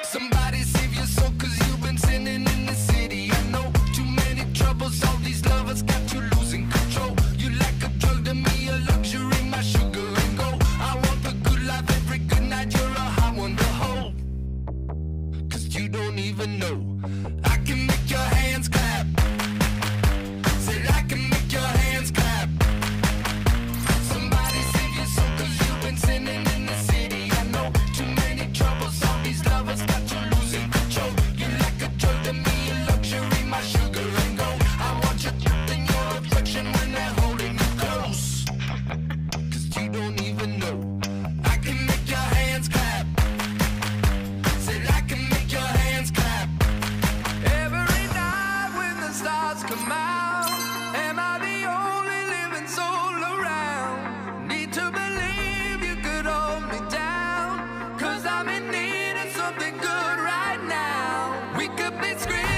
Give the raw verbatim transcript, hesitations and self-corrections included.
Somebody save your soul, cause you've been sinning in the city. I know too many troubles, all these lovers got you losing control. You like a drug to me, a luxury, my sugar and gold. I want the good life every good night, you're a hot one to hold. Cause you don't even know I can make your hands clap. Said I can make your hands clap. Somebody save your soul, cause you've been sinning in the city. I know too many troubles, all these lovers got you losing control. You like a drug to me, a luxury, my sugar and gold. I want your truth and your affection when they're holding you close. Cause you don't even know I can make your hands clap. Said I can make your hands clap. Every night when the stars come out, am I the only living soul around? Need to believe you could hold me down, cause I'm in need of something good right now. We could be screaming